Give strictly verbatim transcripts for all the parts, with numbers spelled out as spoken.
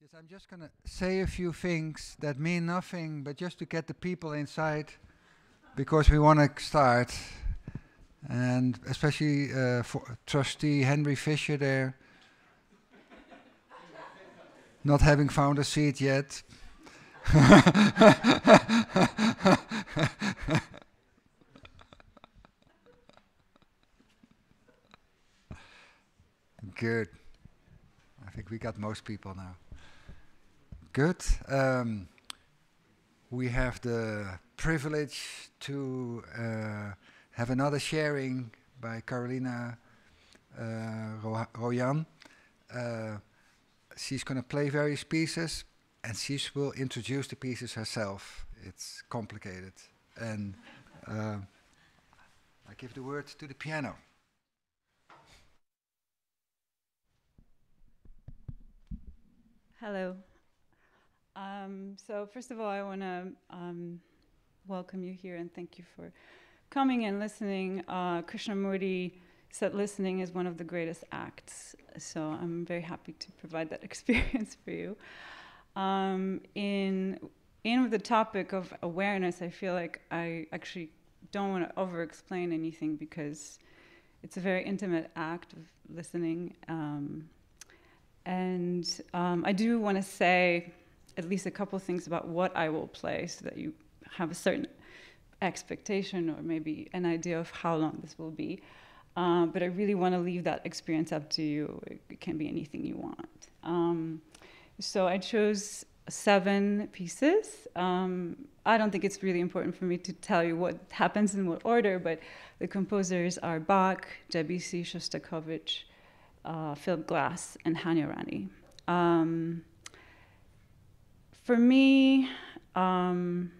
Yes, I'm just going to say a few things that mean nothing, but just to get the people inside, because we want to start. And especially uh, for trustee Henry Fisher there, not having found a seat yet. Good. I think we got most people now. Good. Um, we have the privilege to uh, have another sharing by Karolina uh, Rojahn. Uh, she's going to play various pieces, and she will introduce the pieces herself. It's complicated. And uh, I give the word to the piano. Hello. Um, so first of all, I want to um, welcome you here and thank you for coming and listening. Uh, Krishnamurti said listening is one of the greatest acts, so I'm very happy to provide that experience for you. Um, in, in with the topic of awareness, I feel like I actually don't want to over-explain anything because it's a very intimate act of listening. Um, And um, I do want to say at least a couple of things about what I will play so that you have a certain expectation or maybe an idea of how long this will be. Uh, but I really want to leave that experience up to you. It can be anything you want. Um, so I chose seven pieces. Um, I don't think it's really important for me to tell you what happens in what order, but the composers are Bach, Debussy, Shostakovich, Uh, Philip Glass, and Hanya Rani. Um, for me, um,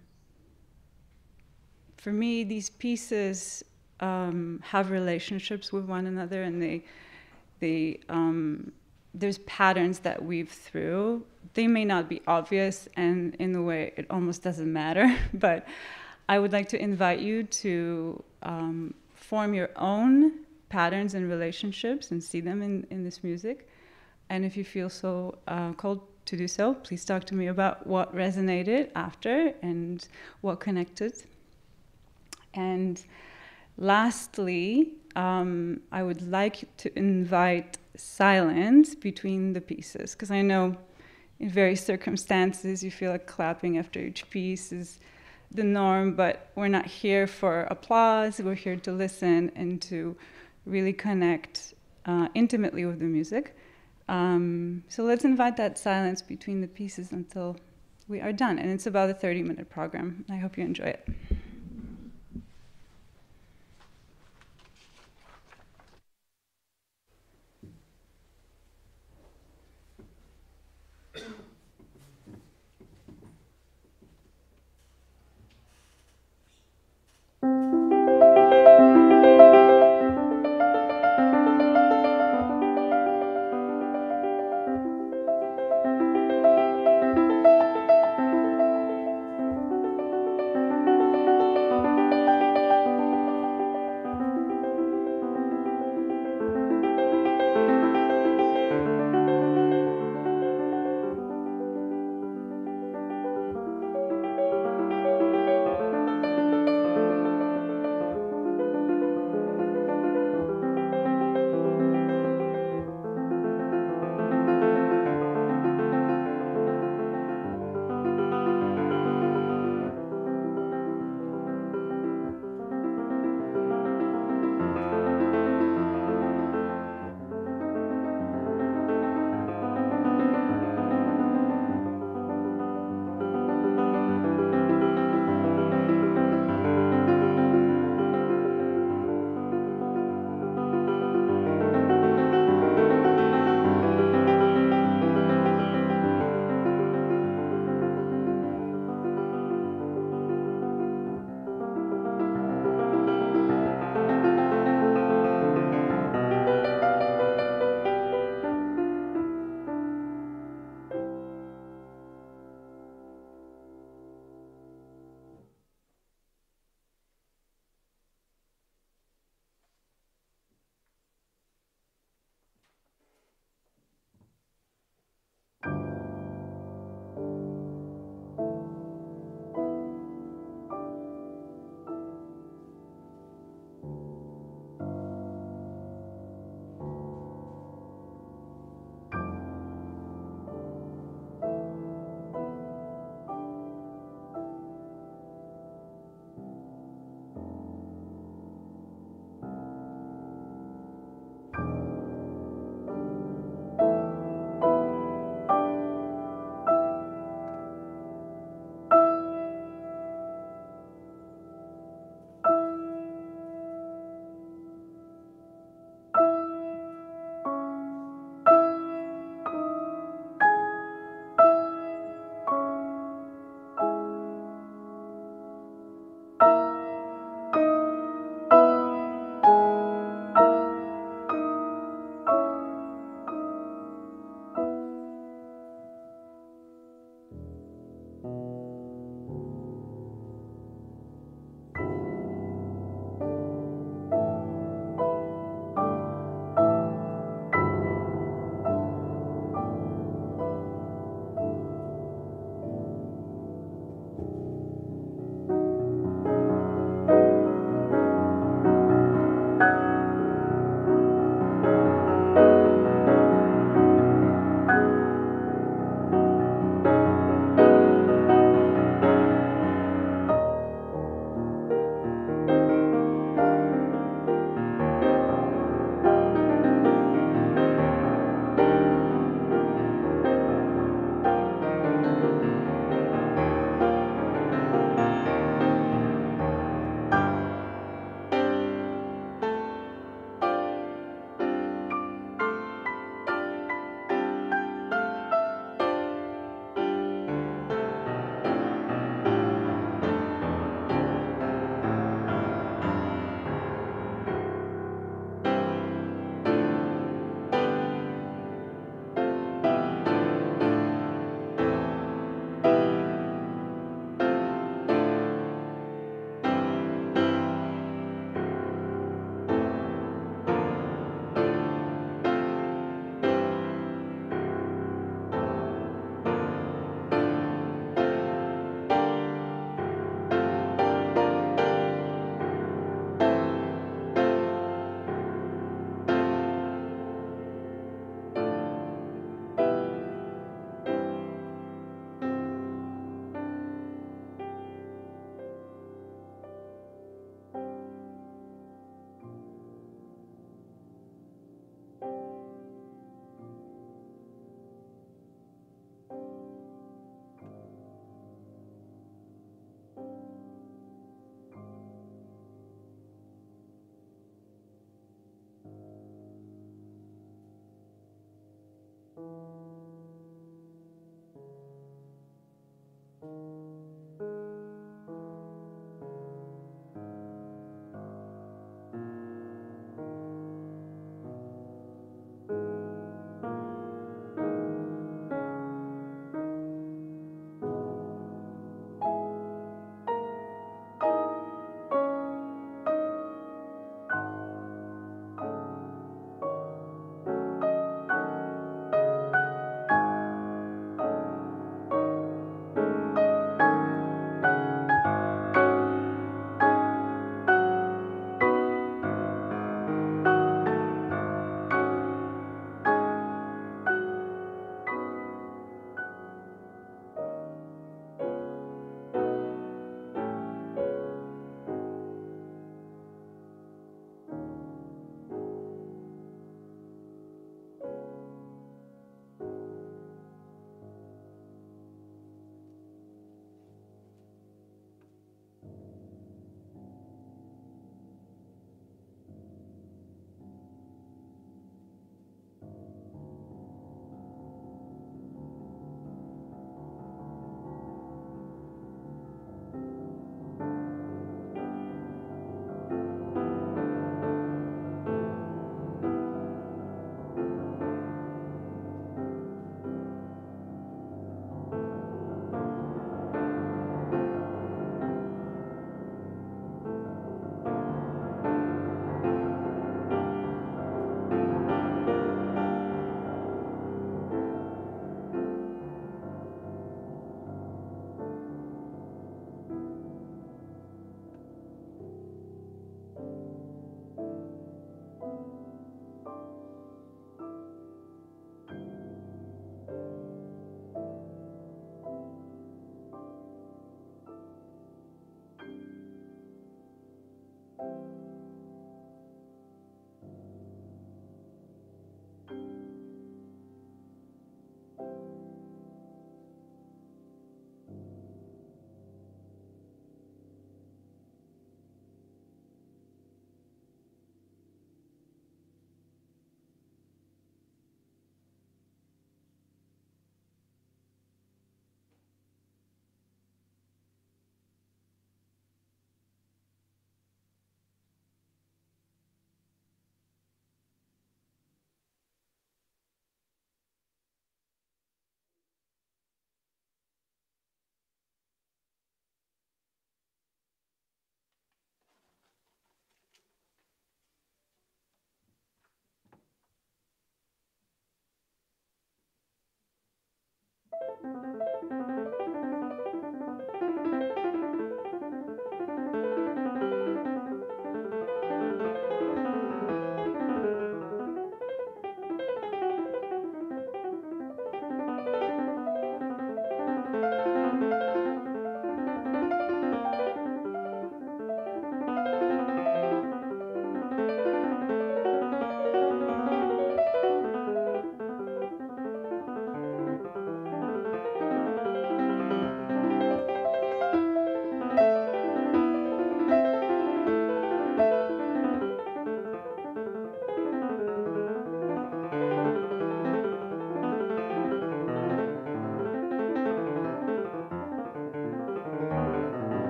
for me, these pieces um, have relationships with one another, and they, they, um, there's patterns that weave through. They may not be obvious, and in a way, it almost doesn't matter. But I would like to invite you to um, form your own patterns and relationships and see them in, in this music. And if you feel so uh, called to do so, please talk to me about what resonated after and what connected. And lastly, um, I would like to invite silence between the pieces, because I know in various circumstances you feel like clapping after each piece is the norm, but we're not here for applause, we're here to listen and to really connect uh, intimately with the music. Um, so let's invite that silence between the pieces until we are done. And it's about a thirty minute program. I hope you enjoy it.